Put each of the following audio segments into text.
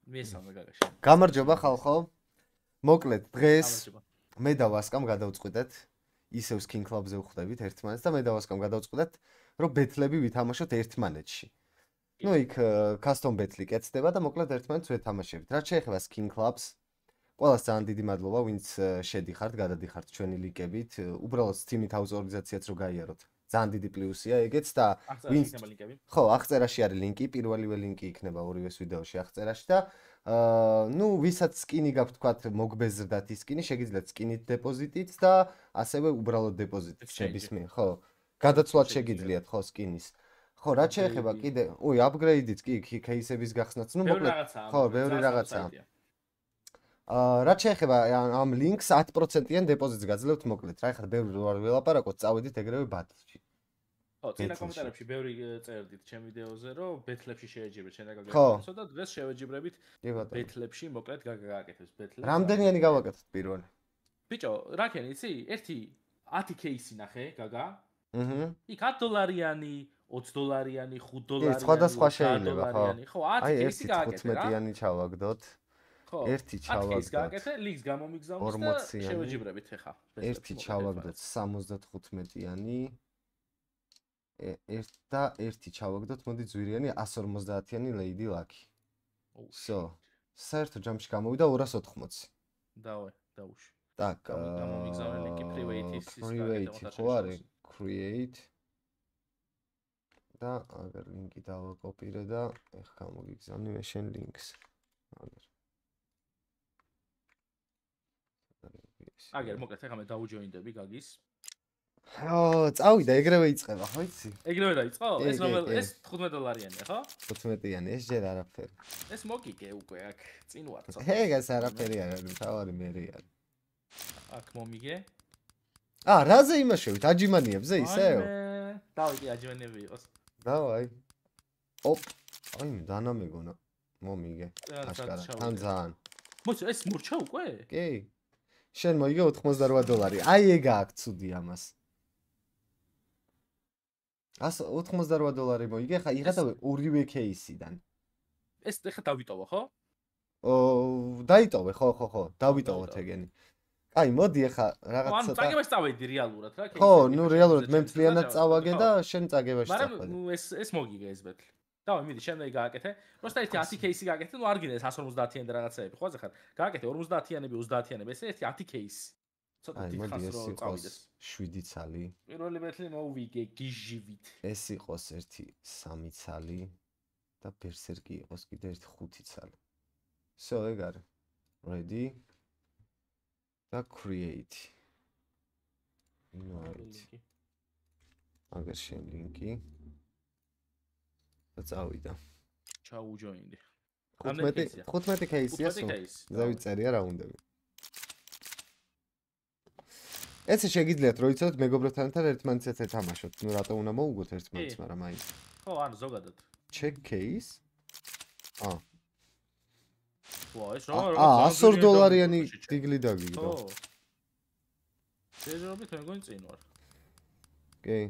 მესამე გაგაში. გამარჯობა ხალხო. მოკლედ დღეს მე და ვასკამ გადავწყვიტეთ ისევ SkinClub-ზე ვხვდებით ერთმანეთს და მე და ვასკამ გადავწყვიტეთ რომ ბეთლები ვითამაშოთ ერთმანეთში. ნუ იქ custom ბეთლი კეთდება და მოკლედ ერთმანეთს ვეთამაშებთ. რაც შეეხება SkinClub-ს, ყველას ძალიან დიდი მადლობა, ვინც შედიხართ, გადადიხართ ჩვენი ლინკებით. უბრალოდ Steam-ით აუტორიზაციაც რო გაიაროთ. ძალიან დიდი პლუსია ეგეც და ვინც ხო, აღწერაში არის ლინკი, პირველივე ლინკი იქნება ორივეს ვიდეოში აღწერაში და ნუ ვისაც სკინი გაქვთ თქვათ მოგბეზრდათ ის სკინი, შეგიძლიათ სკინით დეპოზიტით და ასევე უბრალოდ დეპოზიტით შებისმიერ, ხო. გადაცვლად შეგიძლიათ ხო სკინის. ხო, რაც შეეხება კიდე, აპგრეიდიც კი кейსების გახსნაც, ნუ მოკლედ ხო, ბევრი რაღაცაა. რაც შეეხება ამ ლინკს 10%-იან დეპოზიტს გაძლევთ მოკლედ. რა ეხლა ბევრი რო არ ველაპარაკოთ, წავედით ეგრევე ბათლში. ხო, წინა კომენტარებში ბევრი წერდით ჩემ ვიდეოზე, რომ ბეთლებში შეეჯიბრეთ შენ და გაგაკეთებსო და დღეს შევეჯიბრებით ბეთლებში, მოკლედ გაგაკეთებს ბეთლებს. რამდენიანი გავაკეთოთ პირველი? ბიჭო, რა ქენი, იცი? ერთი 10 кейსი ნახე, გაგა. იქ $10-იანი, $20-იანი, $5-იანი. სხვადასხვა შეიძლება, ხო. ხო, 10 кейსი გააკეთე რა. 15-იანი ჩავაგდოთ. ხო, ერთი ჩავაგდოთ. გააკეთე, ლინკს გამომიგზავნოს და შევეჯიბრებით ახლა. ერთი ჩავაგდოთ 75-იანი. და ერთი ჩავაგდოთ, მოდი ძვირიანი 150-იანი Lady Lucky. So, საერთო ჯამში გამოვიდა 280. დავუშვი. Так, გამომიგზავნე ლინკი private-ის ხო არის, create. და აგერ ლინკი დავაკოპირე და ეხ გამოგიგზავნე მე შენ ლინკს. აგერ მოკლედ ახლა მე დავუჯოინდები გაგის. წავიდა, ეგრევე იწყება, ხო იცი? ეგრევე დაიწყო? ეს ეს $15-იანია, ხო? 15-იანი, ეს ჯერ არაფერი. ეს მოგიგე უკვე აქ წინ ვარ ცოტა. ეგას არაფერი არ არის, თავარი მერი არის. აქ მომიგე. რაზე იმაშევით? აჯიმანიებზე ისევ? დავიდი აჯიმანიები იყოს. დავაი. ოპ, აი დანა მეგონა. მომიგე. აშკარა, თან ძალიან. მოიცა, ეს მორჩა უკვე? კი. შენ მოიგე $88. აი ეგა აქ ცუდი ამას. $88 მოიგე, ხა იღადა ორივე кейსიდან. ეს ეხა დავიტოვო, ხო? დაიტოვე, ხო, დავიტოვოთ ეგენი. აი, მოდი ეხა რაღაც ცოტა. ანუ წაგებაში წავედი რეალურად რა, კი. ხო, ნუ რეალურად მე მთლიანად წავაგე და შენ წაგებაში წავედი. მაგრამ ნუ ეს მოგიგე ეს ბეთლი. დავай, მიდი, შემდეგ გააკეთე. პროსტა ერთი 10 кейსი გააკეთე, ნუ არ გინდა 150-იანი და რაღაცეები, ხო ხარ? გააკეთე 50-იანები, 30-იანები, ეს ერთი 10 кейსი. ცოტა დიდხანს რო წავიდეს. 7 ცალი. პირველი ბეთლი მოვიგე გიჟივით. ეს იყოს ერთი 3 ცალი და ბერსერკი იყოს კიდე ერთი 5 ცალი. So, ეგ არის. Ready? და create. Invite. აგერ შენ ლინკი. და წავიდა. ჩაუჯოინდი. 15 кейსია სულ. დავიწერია რაუნდები. ეს შეგიძლიათ რო იცოდეთ მეგობრებთან ერთმანეთს ეთამაშოთ. ნუ რატო უნდა მოუგოთ ერთმანეთს, მაგრამ აი. ხო, ანუ ზოგადად. Check case. ეს $100-იანი დიგლი დაგიგდო. ხო. შეჯერობით მეგონი წინ ვარ. კი.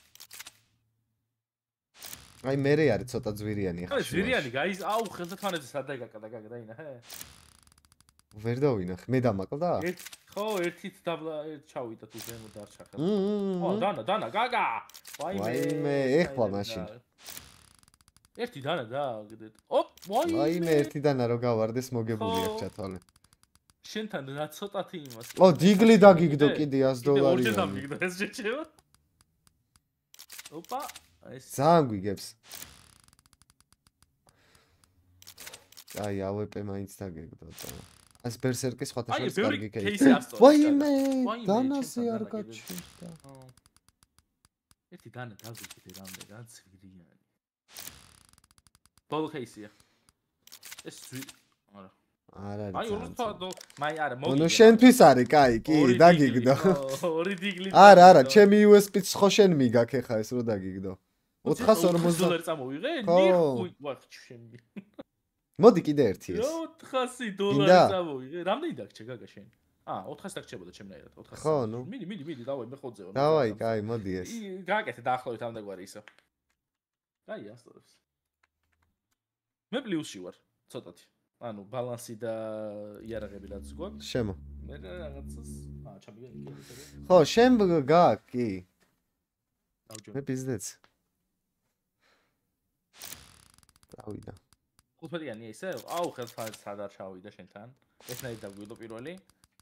აი მერე არის ცოტა ძვირიანი ახლა. ძვირიანი გაის, აუ ხელთათვანებზე სად დაინახე? ვერ დავინახე, მე დამაკლდა? ხო, ერთით დაბლა ჩავიდა თუ ზემო დარჩა ხელ. ო, დანა, გაგა. ვაიმე, ეხლა მაშინ. ერთი დანა და კიდე. ოპ, ვაიმე, ერთი დანა რო გავარდეს მოგებული აქ ჩათვალე. შენთან რა ცოტათი იმას. ო, დიგლი დაგიგდო კიდე $100. ორჯერ დამიგდო ეს შეჩევა. ოპა, ეს ძალიან გვიგებს. აი, AWP მაინც დაგეგდო და ეს ბერსერკი სხვათა შორის კარგი кейსი. ვაიმე, დანაზე არ გაჩნდა. ერთი დანა დავიგდე რამდენად ძვირიანი. ბოლო кейსია. ეს არა. არა. აი, არა, ნუ შენთვის არის, კაი, კი, დაგიგდო. ორი დიგლი. არა, ჩემი USB-ც ხო შენ მიგაქ ეხა ეს რო დაგიგდო. $450 წამოვიღე? ნიხუი, ვახჩი შენი. მოდი კიდე ერთი ეს. $400 წამოვიღე. რამდენი დაგჭე გაგა შენ? 400 დაგჭებოდა ჩემნაირად, 400. ხო, ნუ. მიდი, დავაი, მე ხოძევა. დავაი, კაი, მოდი ეს. გააკეთე დაახლოებით ამდაგვარი ისო. კაი, ასწორებს. მე პლუსში ვარ, ცოტათი. ანუ ბალანსი და იარაღები რაც გვაქვს. შემო. მე რაღაცას ჩამიგე. ხო, შენ გაქვს, კი. მე ბიზნეს. დავიდა. 15-იანი ისე? აუ, ხელფასად სადარ ჩავიდა შენთან. ესნაირ დაგვიდო პირველი.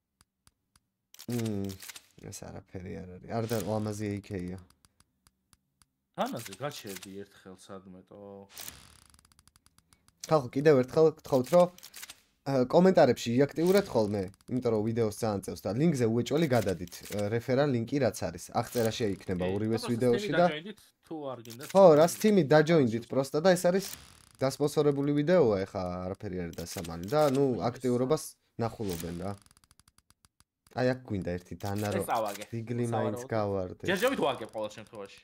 ეს არაფერი არ არის. არ და ლამაზი AK-ია. თანაზე გაჩერდი ერთხელ სადმეტო. ხალხო, კიდევ ერთხელ გთხოვთ, რომ კომენტარებში იაქტიურეთ ხოლმე, იმიტომ რომ ვიდეოს ძალიან წევს და ლინკზე უეჭველი გადადით. რეფერალ ლინკი რაც არის. აღწერა შეიქმნება ორივეს ვიდეოში და ხო, რას თიმი დაჯოინდით პროსტა და ეს არის დასპონსორებული ვიდეოა, ეხა არაფერი არ დასამალი და ნუ აქტიურობას ნახულობენ რა. აი აქ გვინდა ერთი დანა რომ დიგლი მაინც გავარდე. ჯერჯერობით ვაგებ ყოველ შემთხვევაში.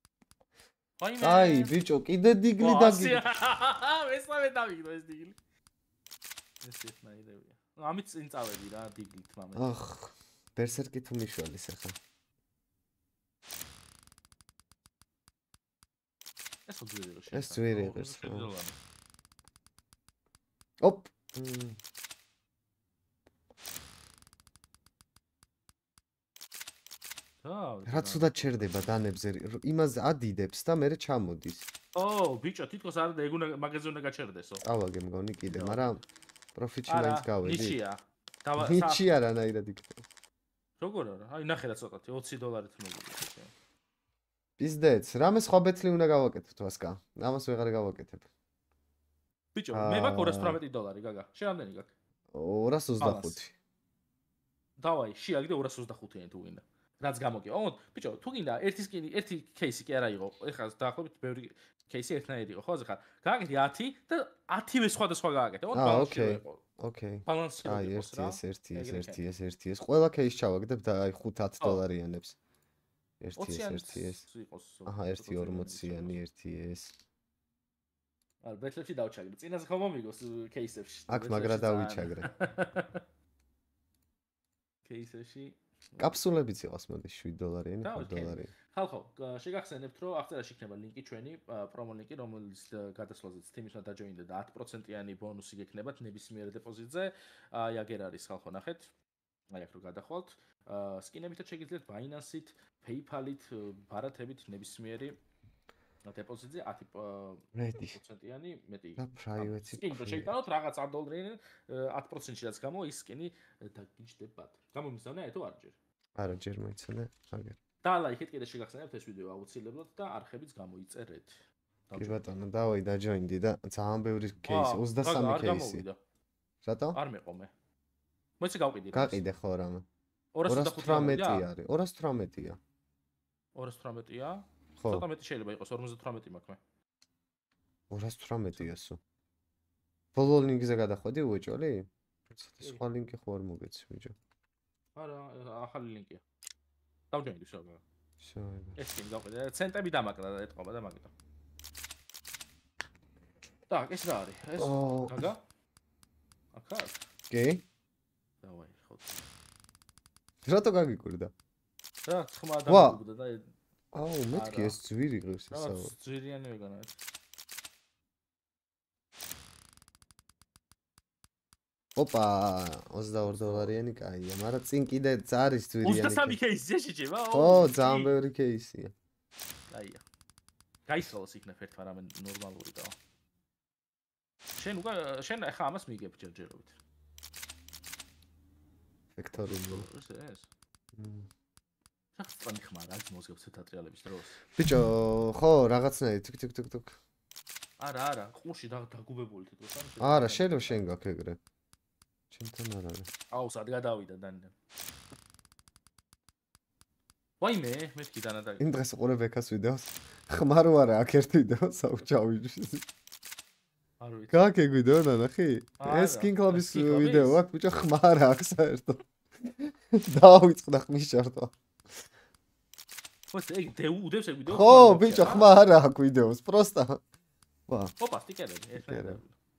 აი ბიჭო, კიდე დიგლი დაგიგე. მესამე დავიგდო ეს დიგლი. ეს ერთნაირებია. ნუ ამით წინ წავედი რა დიგლით მამე. ახ, ბერსერკი თუ მიშვალის ახლა. ეს ძვირი რო ეს ძვირი იყოს. ოპ. რაც უდად ჩერდება დანებზე, იმას ადიდებს და მე ჩამოდის. ო, ბიჭო, თითქოს არ და ეგ უნდა მაგაზე უნდა გაჩერდესო. ავაგე მგონი კიდე, მაგრამ პროფიტში მაინც გავედი. ნიჩია. ნიჩია რანაირად იქნება. როგორ არა? აი ნახე რა ცოტათი $20-ით მოგიგე. ბიზნეს, რამე სხვა ბეთლი უნდა გავაკეთოთ ვასკა. ამას ვეღარ გავაკეთებ. ბიჭო, მე მაქვს $218, გაგა. შენ რამდენი გაქვს? 225. დავაი, შეაგდე 225-იანი თუ გინდა. რაც გამოგია. ოღონდ, ბიჭო, თუ გინდა ერთი სკინი, ერთი кейსი კი არა იყო. ეხლა დაახლოებით ბევრი кейსი ერთნაირი იყო, ხო ზახარ? გააკეთე 10 და 10-ვე სხვადასხვა გააკეთე. ოღონდ ბალანსი იყო. ოკეი. ბალანსი იყო. აი, ერთი. ყველა кейსი ჩავაგდებ და აი $5-10-იანებს. ერთი ეს. აჰა, ერთი 40-იანი, ერთი ეს. არ ბეთლებში დავჩაგრე. წინაზე ხომ მომიგოს кейსებში. აქ მაგრა დავიჩაგრე. кейსებში კაფსულებიც იყოს მოდი $7-იანი, $5. ხალხო, შეგახსენებთ, რომ აღწერაში იქნება ლინკი ჩვენი პრომო ლინკი, რომელიც გადასვლაზეც თიმის უნდა დაჯოინდეთ და 10%-იანი ბონუსი გექნებათ ნებისმიერ დეპოზიტზე. აი აგერ არის ხალხო, ნახეთ. აი აქ რო გადახვალთ. სკინებითაც შეგიძლიათ Binance-ით, PayPal-ით, ბარათებით ნებისმიერი დეპოზიტზე 10%-იანი მეტი. და private-ი. სკინი შეიტანოთ რაღაც $100-იანი 10%-ში რაც გამო ის სკინი დაგიჯდებათ. გამომიზავნე თუ არ ჯერ? არა, ჯერ მოიცადე, აგერ. და ლაიქით კიდე შეგახსენებთ ეს ვიდეო აუცილებლად და არხებიც გამოიწერეთ. კი ბატონო, დავაი დაჯოინდი და ძალიან ბევრი кейსი, 23 кейსი. რატო? არ მეყო მე. მოიცე გავყიდი. გაყიდე ხო რამე? 218 არის. 218-ია. 218-ია? ხო. ცოტა მეტი შეიძლება იყოს, 58 მაქვს მე. 218-ია სულ. ბოლო ლინკზე გადახვედი უეჭველი? სხვა ლინკი ხო არ მოგეცი ბიჭო. არა, ახალი ლინკია. დავჯოინდი შეგა. всё. ეს კი გავყიდე. ცენტები დამაკრა და ეთყობა და მაგიტო. так, ეს რა არის? ეს გაგა? აკა? კი? დავაი, ხო. რატო გაგიკვირდა? რა, ხმა დამიგდა და აუ, მეთქი ეს ძვირი ღირს ისაა. რა, ძვირიანი ვეგანა ეს. ოპა, $22-იანი კაია, მაგრამ წინ კიდე არის ძვირიანი. 23 кейსია შეჭება? ხო, ძალიან ბევრი кейსია. აია. გაისროლოს იქნებ ერთმა რამე ნორმალური და. შენ ახლა ამას მიიგებ ჯერჯერობით. ფექტორული. ეს. რა ხმა რა მozgებს თეატრალების დროს. ბიჭო, ხო, რაღაცნაირი თუკ. არა, ყურში დაგუბებული თითქოს ამ შენ. არა, შენ გაქვს ეგრე. ჩემთან არ არის. აუ, სად გადავიდა დანიდან. ვაიმე, მეთქი დანადაგე. იმ დღეს უყურებ ეკას ვიდეოს. ხმარო არა, აქ ერთ ვიდეოს აუჩავი. არ ვიცი. გაქვს ეგ ვიდეო ნახი? ეს SkinClub-ის ვიდეო აქვს, ბიჭო, ხმარა აქვს საერთოდ. დავიწყდა ხმის ჩარტვა. ხო, ეგ უდევს ეგ ვიდეო? ხო, ბიჭო, ხმა არა აქვს ვიდეოს, პროსტა. ვა. ოპა, სტიკერები, ერთად.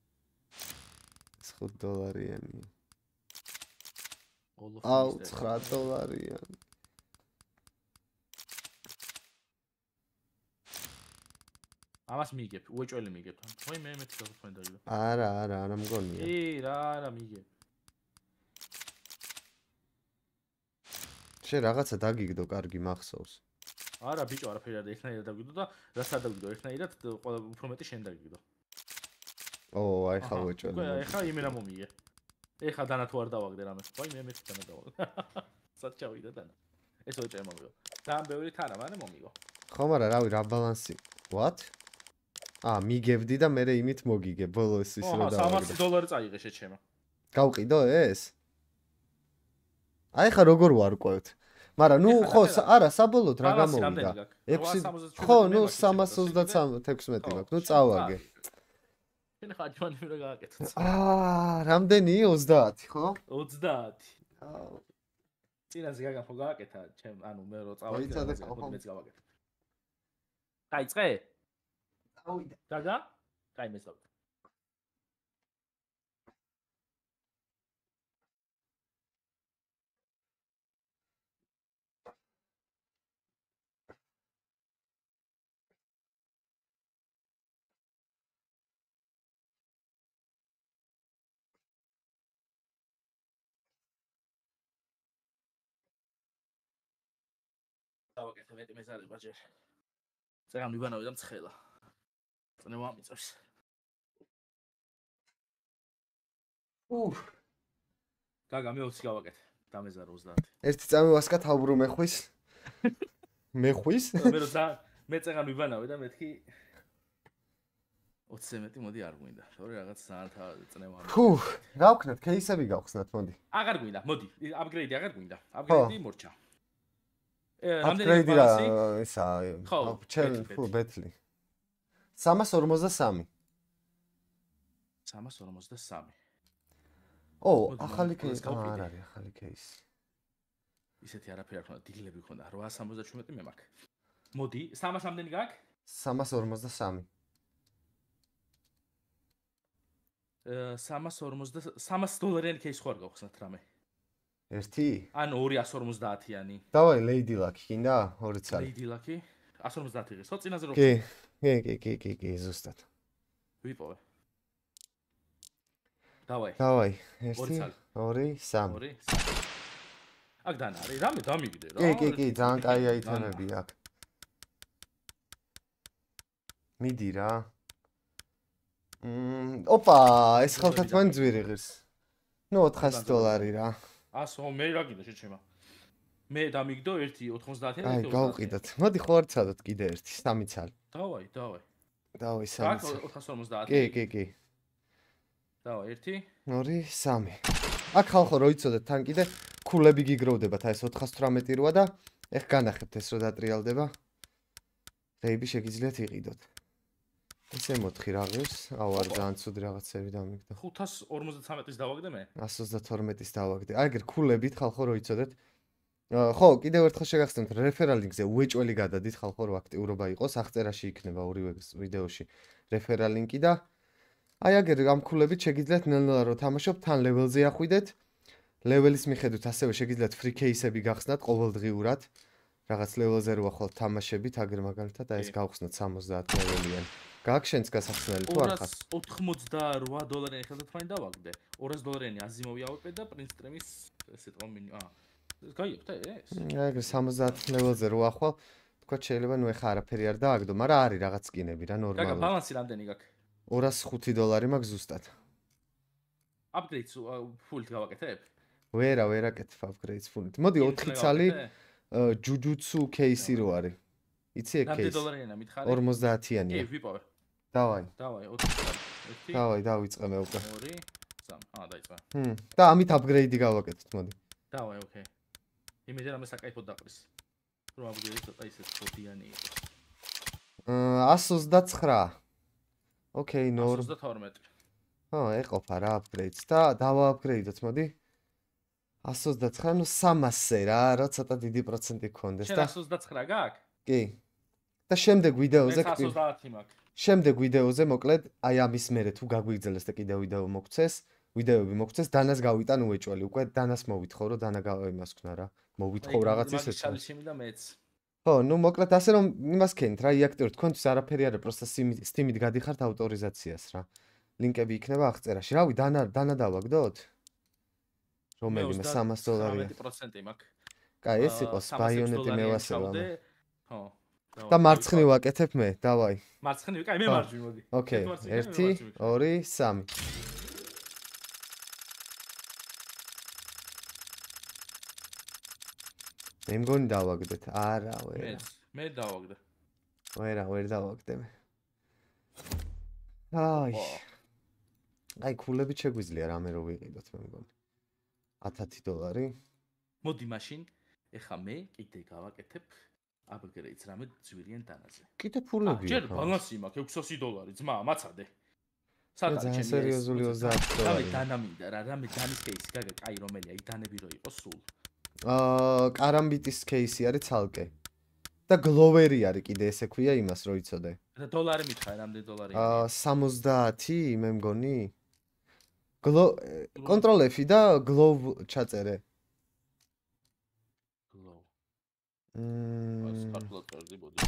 $5-იანი. აუ, $9-იანი. ამას მიიგებ, უეჭველი მიიგებ. ხოი მე მეთქი თქვენ დაიდო. არა მგონია. რა მიიგებ. შენ რაღაცა დაგიგდო, კარგი მახსოვს. არა ბიჭო, არაფერი არ ერთნაირად დაგიგდო და რაც არ დაგიგდო ერთნაირად, ყველა უფრო მეტი შენ დაგიგდო. აი ხა უეჭველი. ეხა იმენა მომიგე. ეხა დანა თუ არ დავაგდე რამე. ხოი მე მეთქი დანა დავაგდე. საჭავიდა დანა. ეს უეჭველი მომიგო. ძალიან ბევრი თანა, მაგრამ მომიგო. ხო, მაგრამ რავი, რა ბალანსი. What? მიგებდი და მე იმით მოგიგე, ბოლოს ის რა დავაგდე. $300 წაიღე შეჩემა. გავყიდო ეს? აი ხა როგორ ვარკვევთ? მაგრამ ნუ ხო, არა, საბოლოოდ რა გამოვიდა? 6 ხო, ნუ 336 მაქვს, ნუ წავაგე. შენ ხა ჯვანი რა გააკეთე? რამდენი? 30, ხო? 30. წინაზე გაგაფო გააკეთა, ანუ მე რო წავაგე, მეც გავაკეთე. დაიწყე? დავიდა. გაგა? კაი მე წავიდე. დავაკეთე მეტი მეზარება ჯერ. წერან მიბანავე და მცხელა. წნევა მიწევს. გაგა მე 20 გავაკეთე. დამეზარა 30. ერთი წამი ვასკა თავბრუ მეხვის. მეხვის? მე რო მე წერან მიბანავე და მეთქი 20 მეტი მოდი არ გვინდა. თორე რაღაც ძალიან წნევა. რა ვქნათ? кейსები გავხსნათ, მოდი. აღარ გვინდა, მოდი. აპგრეიდი აღარ გვინდა. აპგრეიდი მორჩა. აპგრეიდი რა ისა ბეთლი 343 ახალი кейსი არ არის ახალი кейსი ისეთი არაფერი არ ქონდა დილები ქონდა 877 მე მაქვს მოდი 300 რამდენი გაქვს 343 $300 кейსი ხო არ გავხსნათ რამე ერთი? ან 250-იანი. დავაი ლეიდი ლაკი, კიდე 2 წელი. ლეიდი ლაკი 150 იღეს. ხო წინაზე რო. კი, ზუსტად. ვიპოვე. დავაი. 1 2 3. აქ დანა არის, რამე დამიგდე რა. კი, ძალიან კაი აიტემები აქ. მიდი რა. ოპა, ეს ხალხად მან ძვირი ღირს. ნუ $400 რა. ასო მე რა გინდა შეჩემა მე დამიგდო 1.90-იანი აი გავყიდოთ მოდი ხო არ ცადოთ კიდე ერთი 3 ცალი დავაი 3 450 კი დავაი 1 2 3 აქ ხალხო რო იცოდეთ თან კიდე ქულები გიგროვდებათ აი ეს 418 როა და ეხ განახებთ ეს რო დატრიალდება რეიბი შეგიძლიათ იყიდოთ ესე მოთხი რა ღირს აუ არ ძალიან ცუდი რაღაცები დამიგდო 553-ის დავაგდე მე 132-ის დავაგდე აი ეგრე ქულებით ხალხო რო იცოდეთ ხო კიდევ ერთხელ შეგახსენებთ რეფერალ ლინკზე უეჭველი გადადით ხალხო რო აქტიურობა იყოს აღწერაში იქნება ორივე ვიდეოში რეფერალ ლინკი და აი აგერ ამ ქულებით შეგიძლიათ ნელ-ნელა რო თამაშობთ თან ლეველზე ახვიდეთ ლეველის მიხედვით ასევე შეგიძლიათ ფრი кейსები გახსნათ ყოველდღიურად რაღაც ლეველზე რო ახვალ თამაშებით აგერ მაგალითად აი ეს გავხსნათ 70 ლეველიანი გაქვს შენც გასახსნელი თუ არ ხარ? $488 ხელთათმანი დავაგდე. $200 აზი მოვიავებე და პრინც ტრემის ესე თქო მინი. გაიებთ ეს? ეგრე 70 ლეველზე რო ახვალ, თქვა შეიძლება ნუ ეხა არაფერი არ დააგდო, მაგრამ არის რაღაც სკინები რა ნორმალურად. გაგა ბალანსი რამდენი გაქვს? $205 მაქვს ზუსტად. აპგრეიდს ფულით გავაკეთებ? ვერ აკეთებ აპგრეიდს ფულით. მოდი 4 წალი ჯუჯუცუ кейსი რო არის. იცი ეგ кейსი? $50-იანა მითხარი? 50-იანია. კი, ვიპოვე. დავაი. 4 წალი. დავაი, დავიწყე მე უკვე. 2 3. დაიწყე. და ამით აპგრეიდი გავაკეთეთ, მოდი. დავაი, ოკეი. იმედია რამე საკაიფოდ დაყრის. რომ აპგრეიდი ცოტა ისე ხოდიანი იყოს. 129. ოკეი, 132. ეყოფა რა აპგრეიდს და დავააპგრეიდოთ, მოდი. 129, ნუ 300-ზე რა, რა ცოტა დიდი პროცენტი გქონდეს და. შენ 129 გაქვს? კი. და შემდეგ ვიდეოზე მე 130 მაქვს. შემდეგ ვიდეოზე მოკლედ აი ამის მერე თუ გაგვიგრძელეს და კიდევ ვიდეოები მოგცეს, დანას გავიტან უეჭველი. უკვე დანას მოვითხოვ, რომ დანა იმას ქნა რა. მოვითხოვ რაღაც ისეც. მაგის ჩემი და მეც. ხო, ну, მოკლედ ასე რომ იმას ქენით რა, იაქტიუროთ, თქვენთვის არაფერი არის, просто Steam-ით გადიხართ ავტორიზაციას რა. ლინკები იქნება აღწერაში. რავი, დანა დავაგდოთ? რომელიმე $300-ია. 19% მაქვს. კაი, ეს იყოს ბაიონეტი მევასება. ხო. და მარცხნივ ვაკეთებ მე, დავაი. მარცხნივ, კაი, მე მარჯვნივ მოდი. ოკეი, 1 2 3. მე მგონი დავაგდეთ. არა, ვერა. მე დავაგდე. ვერ დავაგდე მე. აი, ქულებით შეგვიძლია რამე რო ვიყიდოთ მე მგონი. $1000. მოდი მაშინ, ეხა მე კიდე გავაკეთებ upgrades რამე ძვირიან დანაზე. კიდე ფულები. ჯერ ბალანსი მაქვს $600, ძმა, მაცადე. საგარი ჩემი სერიოზული $30. რამე დანა მინდა რა, რამე დანის кейსი გაგა, კაი რომელია, იდანები რო იყოს სულ. კარამბიტის кейსი არის ცალკე. და გლოვერი არის კიდე ესე ქვია იმას რო იცოდე. და დოლარი მითხარ, რამდენი დოლარია? 70 მე მგონი. Control F და glove ჩაწერე. Glove. Ας calculatorზე მოდი.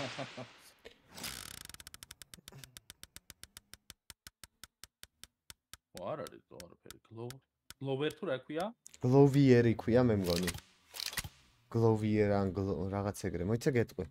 არ არის დოლარი, glove. Glover თუ რა ქვია? Glovieri ქვია მე მგონი. Glovier ან რაღაც ეგრე. მოიცა გეტყვი.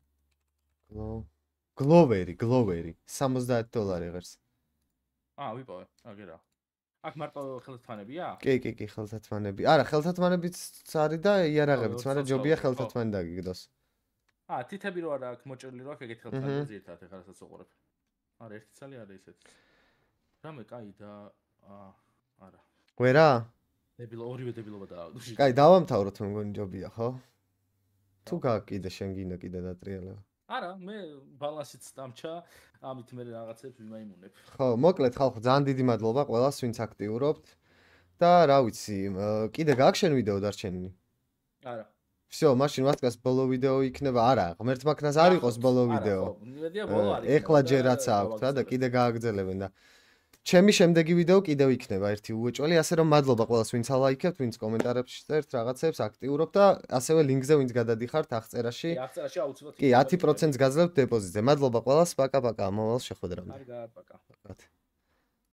Gloveri $70 ღერს. ვიპოვე, აგერა. აქ მარტო ხელთათმანებია? კი, ხელთათმანები. არა, ხელთათმანებიც არის და იარაღებიც, მაგრამ ჯობია ხელთათმანი დაგიგდოს. თითები რო არა აქ მოჭრილი რო აქ ეგეთ ხელთათმანები ძირთად ეხლა რასაც უყურებ. არა, ერთი ცალი არა ისეთი. რამე კაი და არა. ვერა? ორივე დებილობა დაავდუში. კაი, დავამთავროთ მე მგონი ჯობია, ხო? თუ გააკიდე შენ გინდა კიდე დატრიალება. არა, მე ბალანსიც დამჭა, ამით მე რაღაცებს ვიმაიმუნებ. ხო, მოკლედ ხალხო, ძალიან დიდი მადლობა ყველას, ვინც აქტიურობთ. და რა ვიცი, კიდე გააქვს შენ ვიდეო დარჩენილი? არა. всё, მაშინ ვასკას ბოლო ვიდეო იქნება. არა, ღმერთ მაქნას არ იყოს ბოლო ვიდეო. იმედია ბოლო არის. ეხლა ჯერ რაც აქვს რა და კიდე გააგრძელებენ და ჩემი შემდეგი ვიდეო კიდევ იქნება ერთი უეჭველი, ასე რომ მადლობა ყველას, ვინც ალაიქებთ, ვინც კომენტარებში წერთ რაღაცებს, აქტიურობთ და ასევე ლინკზე ვინც გადადიხართ აღწერაში. აღწერაში აუცილებლად. კი, 10%-ს გაძლევთ დეპოზიტზე. მადლობა ყველას, პაკა-პაკა, მომავალ შეხვედრამდე. კარგად, პაკა.